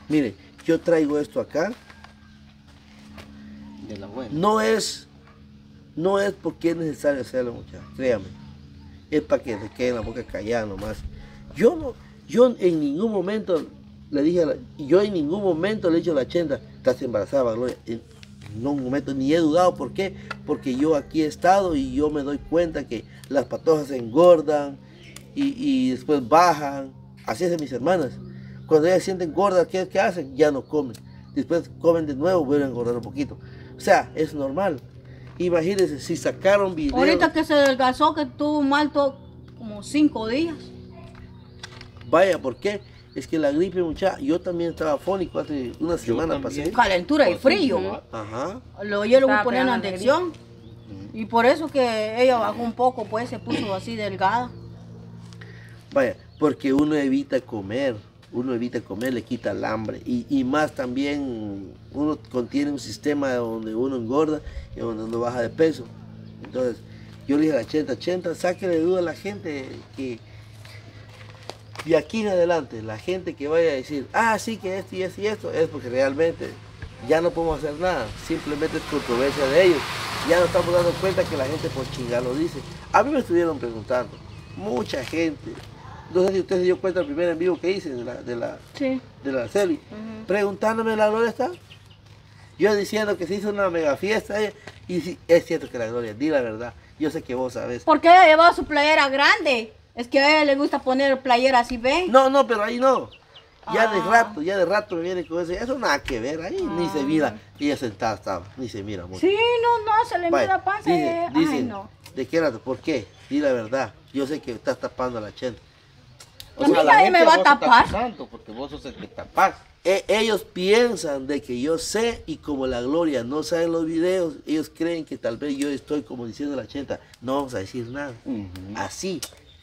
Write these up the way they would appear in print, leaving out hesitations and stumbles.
Mire, yo traigo esto acá. De la buena. No es porque es necesario hacerlo, muchachos, créame. Es para que se quede en la boca callada nomás. Yo en ningún momento le dije, yo en ningún momento le he dicho a la Chenta, estás embarazada, Gloria. En un momento ni he dudado. ¿Por qué? Porque yo aquí he estado y yo me doy cuenta que las patojas se engordan y después bajan. Así hacen mis hermanas. Cuando ellas se sienten gordas, ¿qué hacen? Ya no comen. Después comen de nuevo, vuelven a engordar un poquito. O sea, es normal. Imagínense, si sacaron videos. Ahorita que se adelgazó, que tuvo un mal como 5 días. Vaya, ¿por qué? Es que la gripe, muchacha, yo también estaba fónico hace una semana pasé. Calentura y frío. Ajá. Yo le voy a poner una inyección. Y por eso que ella bajó un poco, pues se puso así delgada. Vaya, porque uno evita comer, le quita el hambre. Y más también, uno contiene un sistema donde uno engorda y donde uno baja de peso. Entonces, yo le dije a la Chenta, sáquele de duda a la gente que de aquí en adelante, la gente que vaya a decir, sí, que esto y esto y esto, es porque realmente ya no podemos hacer nada, simplemente es controversia de ellos. Ya nos estamos dando cuenta que la gente por chingar lo dice. A mí me estuvieron preguntando, mucha gente, no sé si usted se dio cuenta el primer en vivo que hice de la serie, preguntándome, ¿la Gloria está? Yo diciendo que se hizo una mega fiesta, y sí, es cierto que la Gloria, di la verdad, yo sé que vos sabés. Porque ella llevaba su playera grande. Es que a ella le gusta poner playera así, ¿ven? No, pero ahí no. Ya de rato me viene con eso. Eso nada que ver, ahí ni se mira. Ella sentada estaba, ni se mira mucho. Sí, no, se le mira la panza. Dice, no. ¿de qué rato? ¿Por qué? Di la verdad. Yo sé que estás tapando a la Chenta. A mí nadie me va a tapar. Porque vos sos el que tapás. Ellos piensan de que yo sé, y como la Gloria no sabe los videos, ellos creen que tal vez yo estoy como diciendo a la Chenta, no vamos a decir nada. Así.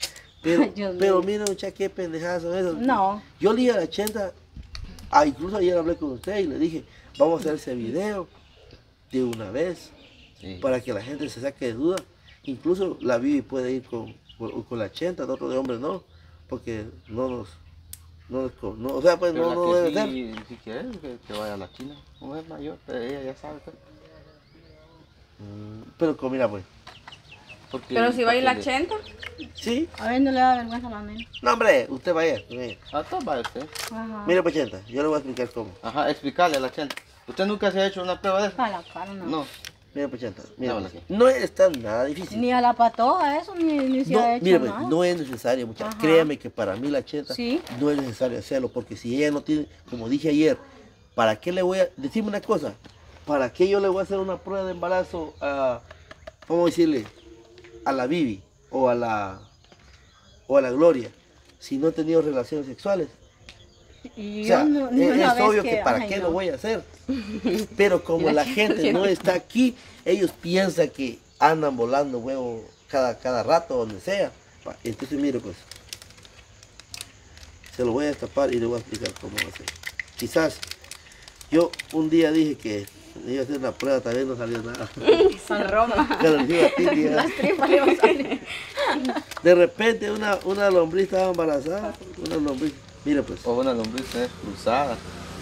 Pero mira, muchacha, qué pendejadas son esas. No. Yo le dije a la Chenta, incluso ayer hablé con usted y le dije, vamos a hacer ese video de una vez, para que la gente se saque de duda. Incluso la Vivi puede ir con la Chenta, nosotros de hombres no, porque o sea, pues pero no debe ser. Si quieres que vaya a la China, mujer mayor, pero ella ya sabe. Pero mira, pues. Pero si va a ir la Chenta. Sí. A ver, no le da vergüenza a la nena. No, hombre, usted vaya. Todo vaya usted. Ajá. Mire, pues, Chenta, yo le voy a explicar cómo. Ajá, explicarle a la Chenta. ¿Usted nunca se ha hecho una prueba de eso? Para la cara, no. No. Mire, pues, Chenta, mira, No, pues, sí. no es tan nada difícil. Ni a la patoja, eso ni se ha hecho Mire, pues, nada. no es necesario, muchachos. Ajá. Créame que para mí la Chenta Sí. no es necesario hacerlo, porque si ella no tiene, como dije ayer, ¿para qué le voy a decirme una cosa? ¿Para qué yo le voy a hacer una prueba de embarazo a, vamos a decirle, a la Vivi o a la Gloria, si no he tenido relaciones sexuales? Y O sea, yo ni una es vez obvio que para qué no. lo voy a hacer. Pero como la gente no está aquí, ellos piensan que andan volando huevo cada rato, donde sea. Entonces mire, pues, se lo voy a destapar y le voy a explicar cómo va a hacer. Quizás yo un día dije que iba a hacer una prueba, también no salió nada. San Roma. Pero le dije a ti, tía, Las tripas le van a salir. de repente una lombriz estaba embarazada, una lombriz. Mire, pues. O una lombriz cruzada.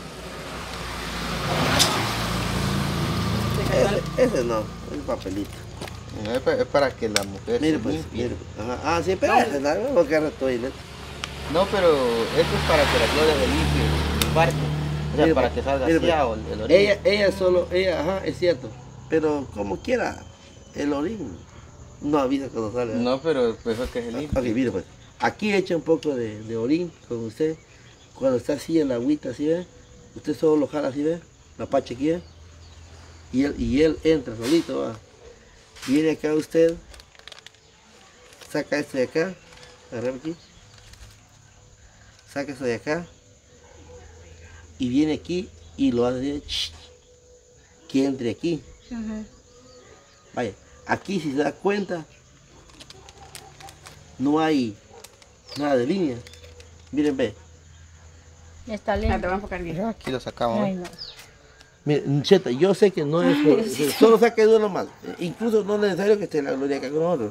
Ese no, es papelito. No, es para que la mujer Mire, se pues, limpie. mire. Pues. Ajá. Sí, pero ese no, no que ahora estoy, ¿no? No, pero esto es para que la Gloria se limpie el parque. O sea, Mire, para pues, que salga mire, pues, hacia el origen. ella, es cierto. Pero como quiera, el orín no avisa cuando sale. ¿verdad? No, pero pues es que se limpie. Ok, mire pues. Aquí echa un poco de orín con usted. Cuando está así en la agüita, así ve. Usted solo lo jala así ve. La pacha aquí ve. Y él entra solito, va. Viene acá usted. Saca esto de acá. Agarra aquí. Saca esto de acá. Y viene aquí y lo hace que entre aquí. Vaya, aquí si se da cuenta, no hay nada de línea. Miren, ve. Ya está lento. Te voy a enfocar bien. Aquí lo sacamos. Ay, no. Miren, Cheta, yo sé que no es solo saque de uno más. Incluso no es necesario que esté la Gloria acá con nosotros.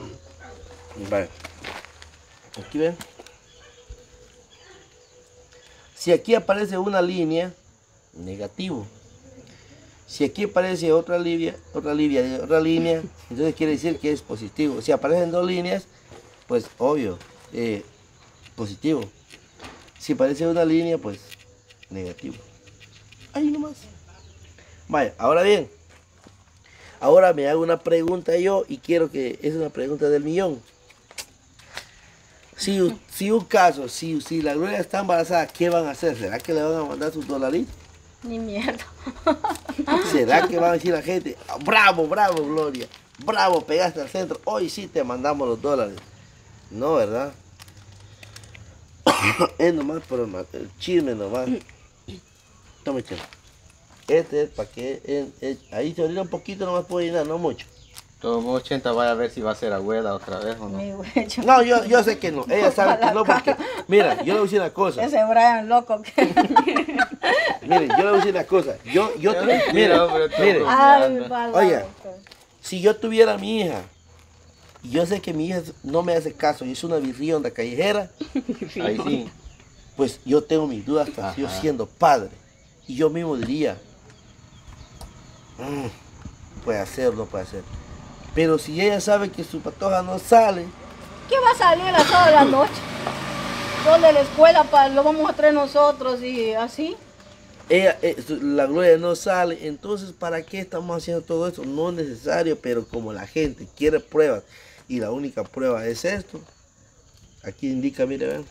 Vale. Aquí ven. Si aquí aparece una línea, negativo. Si aquí aparece otra línea, entonces quiere decir que es positivo. Si aparecen dos líneas, pues obvio, positivo. Si aparece una línea, pues negativo. Ahí nomás. Vaya, ahora bien, ahora me hago una pregunta yo y quiero que es una pregunta del millón. Si un caso, si la Gloria está embarazada, ¿qué van a hacer? ¿Será que le van a mandar sus dolaritos? Ni mierda. ¿Será que va a decir la gente, bravo, bravo, Gloria, bravo, pegaste al centro, hoy sí te mandamos los dólares? No, ¿verdad? Es nomás por el chisme nomás. Tome chisme. Este es para que ahí se orina un poquito, nomás puede llenar, no mucho. Todo 80 vaya a ver si va a ser abuela otra vez o no. Mi huecho. No, yo sé que no, ella sabe que no, porque, mira, yo le voy a decir una cosa. Ese Brian loco que... Miren, yo le voy a decir una cosa. Mire, Ay, oiga, si yo tuviera a mi hija, y yo sé que mi hija no me hace caso y es una birrionda callejera, Ahí sí. pues yo tengo mis dudas hasta yo siendo padre. Y yo mismo diría, puede hacer o no puede hacer. Pero si ella sabe que su patoja no sale, ¿Qué va a salir a las 8 de la noche? Todo de la escuela lo vamos a traer nosotros y así. la Gloria no sale, entonces ¿para qué estamos haciendo todo esto? No es necesario, pero como la gente quiere pruebas y la única prueba es esto, aquí indica, mire, vean,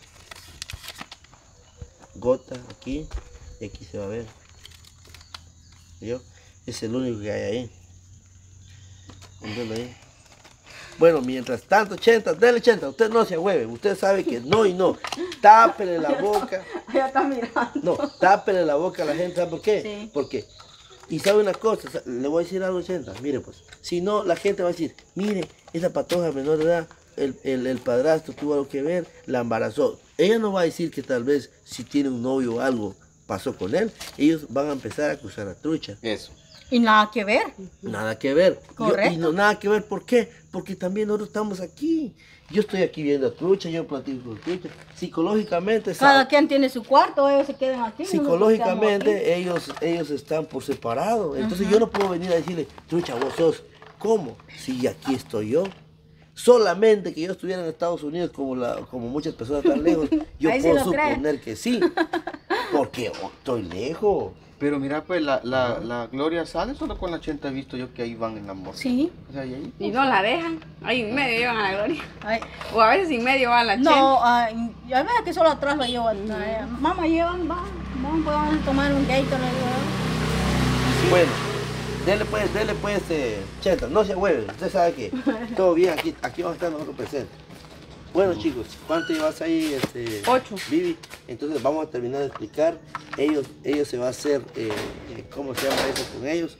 gota aquí y aquí se va a ver. ¿Vio? Es el único que hay ahí. ¿Entiende ahí? Bueno, mientras tanto, 80, dele 80, usted no se ahueve, usted sabe que no y no. Tápele la boca. Ya está mirando. No, tápele la boca a la gente, ¿sabe por qué? Sí. Porque, y sabe una cosa, le voy a decir algo 80, mire pues, si no, la gente va a decir, mire, esa patoja menor de edad, el padrastro tuvo algo que ver, la embarazó. Ella no va a decir que tal vez si tiene un novio o algo pasó con él, ellos van a empezar a acusar a trucha. Eso. Y nada que ver. Nada que ver. Correcto. Y no, nada que ver, ¿por qué? Porque también nosotros estamos aquí. Yo estoy aquí viendo a trucha, yo platico con trucha. Psicológicamente, Cada quien tiene su cuarto, ellos se quedan aquí. psicológicamente ellos están por separado. Entonces yo no puedo venir a decirle, trucha, vos sos, ¿cómo? Si aquí estoy yo. Solamente que yo estuviera en Estados Unidos como muchas personas tan lejos, yo Ahí sí puedo lo cree. suponer que sí. Porque estoy lejos. Pero mira, pues la Gloria sale solo con la 80, he visto yo que ahí van en la moto. Sí. O sea, y ahí. Y no la dejan. Ahí en medio llevan a la Gloria. Ay, O a veces en medio van a la Chente. no, y a veces que solo atrás la llevan. Mamá, llevan, vamos, podemos tomar un gate. Bueno, dele pues, Chenta, no se hueve, usted sabe que todo bien, aquí vamos a estar nosotros presentes. Bueno chicos, ¿cuánto llevas ahí, 8. Vivi? Entonces vamos a terminar de explicar, ellos se va a hacer, ¿cómo se llama eso con ellos?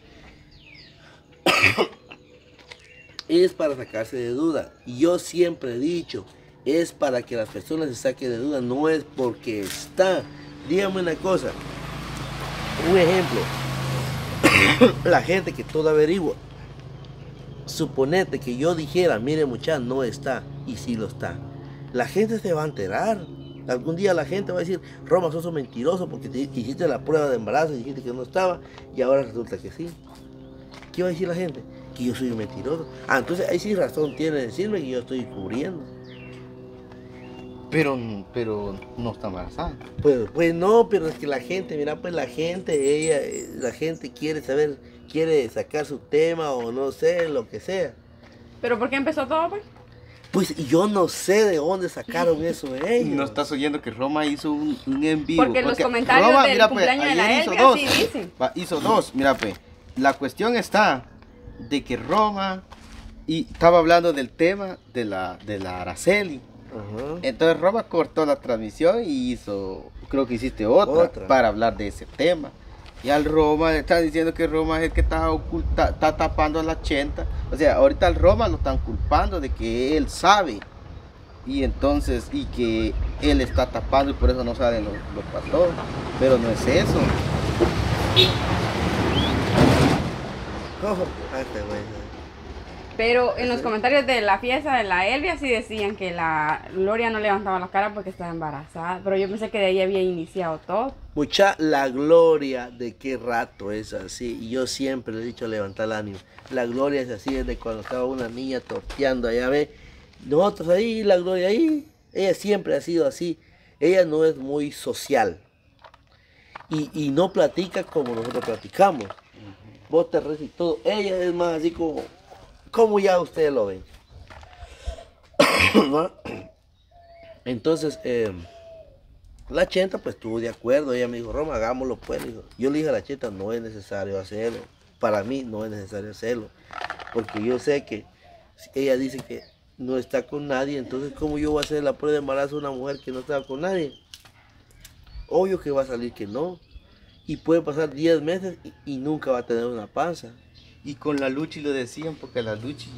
Es para sacarse de duda, y yo siempre he dicho, es para que las personas se saquen de duda, no es porque está. Dígame una cosa, un ejemplo, la gente que todo averigua, suponete que yo dijera, mire muchacha, no está, y sí lo está, la gente se va a enterar. Algún día la gente va a decir, Roma, sos un mentiroso porque te hiciste la prueba de embarazo y dijiste que no estaba, y ahora resulta que sí. ¿Qué va a decir la gente? Que yo soy un mentiroso. Ah, entonces ahí sí razón tiene de decirme que yo estoy cubriendo. Pero no está embarazada. Pues no, pero es que la gente, mira, pues la gente quiere saber, quiere sacar su tema o no sé, lo que sea. ¿Pero por qué empezó todo, pues? Pues yo no sé de dónde sacaron eso de ellos. No estás oyendo que Roma hizo un en vivo. Porque los comentarios del cumpleaños de la ayer hizo Elvia dos. sí dicen. Hizo dos, mira, pues. La cuestión está de que Roma y estaba hablando del tema de la Araceli. Ajá. Entonces Roma cortó la transmisión y hizo, creo que hiciste otra. Para hablar de ese tema. Y al Roma le están diciendo que Roma es el que está tapando a la 80. O sea, ahorita al Roma lo están culpando de que él sabe. Y entonces, y que él está tapando y por eso no salen los pastores. Pero no es eso. Ojo, ah, este güey. Pero en los comentarios de la fiesta de la Elvia sí decían que la Gloria no levantaba la cara porque estaba embarazada. Pero yo pensé que de ahí había iniciado todo. Mucha la Gloria de qué rato es así. Y yo siempre le he dicho levantar el ánimo. La Gloria es así desde cuando estaba una niña torteando allá, ve. Nosotros ahí, la Gloria ahí. Ella siempre ha sido así. Ella no es muy social. Y no platica como nosotros platicamos. Vos te reís y todo. Ella es más así como ya ustedes lo ven. ¿No? Entonces, la Chenta pues estuvo de acuerdo. Ella me dijo, Roma, hagámoslo pues. Yo le dije a la Chenta, no es necesario hacerlo. Para mí no es necesario hacerlo. Porque yo sé que ella dice que no está con nadie. Entonces, ¿cómo yo voy a hacer la prueba de embarazo a una mujer que no está con nadie? Obvio que va a salir que no. Y puede pasar 10 meses y nunca va a tener una panza. Y con la Luchi lo decían, porque la Luchi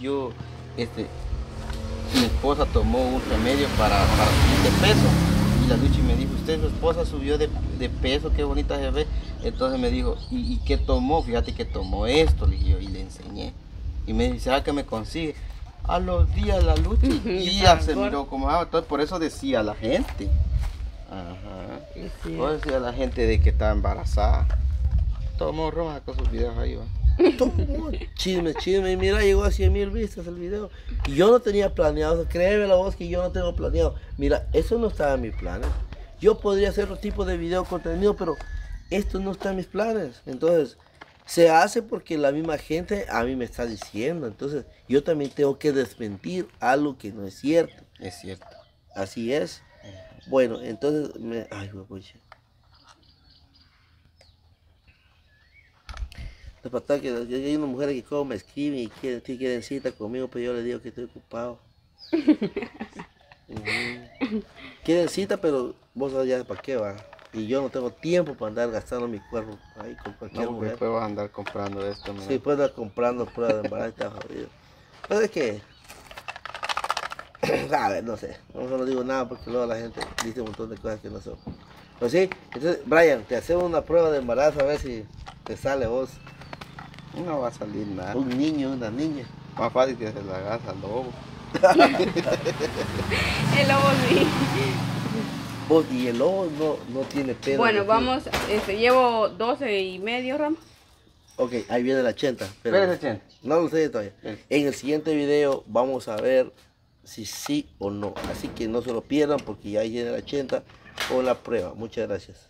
mi esposa tomó un remedio para subir de peso. Y la Luchi me dijo, su esposa subió de peso, qué bonita se ve. Entonces me dijo, ¿y qué tomó? Fíjate que tomó esto, le dije yo, y le enseñé. Y me dice, ¿será que me consigue? A los días la Luchi, y ya se miró como, entonces por eso decía la gente. Ajá. Sí. Por eso decía la gente de que estaba embarazada. Tomó Roma con sus videos ahí, va. Tomó chisme, y mira, llegó a 100,000 vistas el video. Y yo no tenía planeado, créeme la voz que yo no tengo planeado. Mira, eso no estaba en mis planes. Yo podría hacer otro tipo de video contenido, pero esto no está en mis planes. Entonces, se hace porque la misma gente a mí me está diciendo. Entonces, yo también tengo que desmentir algo que no es cierto. Es cierto. Así es. Bueno, entonces, ay, pucha. De patar que hay una mujer que como me escribe y quieren cita conmigo, pero yo le digo que estoy ocupado. Quieren cita, pero vos sabés ya para qué va. Y yo no tengo tiempo para andar gastando mi cuerpo ahí con cualquier mujer. Después vas a andar comprando esto. Sí, puedo andar comprando pruebas de embarazo y está jodido. Pero es que, a ver, no sé, no digo nada porque luego la gente dice un montón de cosas que no son. Pero sí, entonces, Brian, te hacemos una prueba de embarazo a ver si te sale vos. No va a salir nada. Un niño, una niña. Más fácil que se la hagas al lobo. El lobo sí. Vos, y el lobo no tiene pelo. Bueno, vamos, llevo 12:30, Ram. Ok, ahí viene la Chenta. Espérate, Chenta. No lo sé todavía. En el siguiente video vamos a ver si sí o no. Así que no se lo pierdan porque ya ahí viene la Chenta con la prueba. Muchas gracias.